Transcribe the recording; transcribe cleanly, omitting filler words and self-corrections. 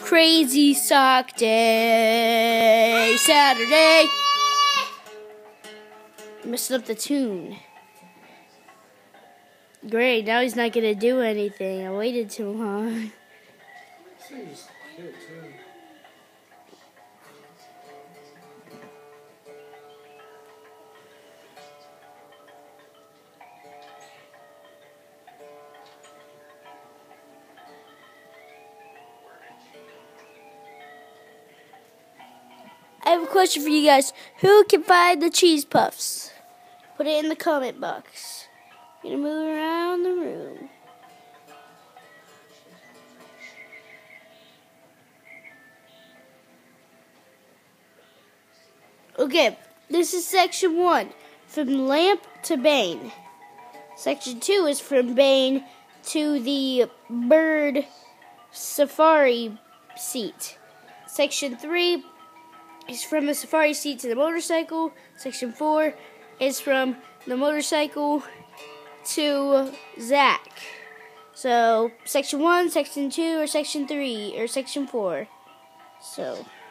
Crazy sock day, Saturday. Messing up the tune. Great, now he's not gonna do anything. I waited too long. I have a question for you guys. Who can find the cheese puffs? Put it in the comment box. I'm gonna move around the room. Okay, this is section 1, from Lamp to Bane. Section 2 is from Bane to the bird safari seat. Section 3 is from the safari seat to the motorcycle. Section 4 is from the motorcycle to Zach. So, section 1, section 2, or section 3, or section 4. So...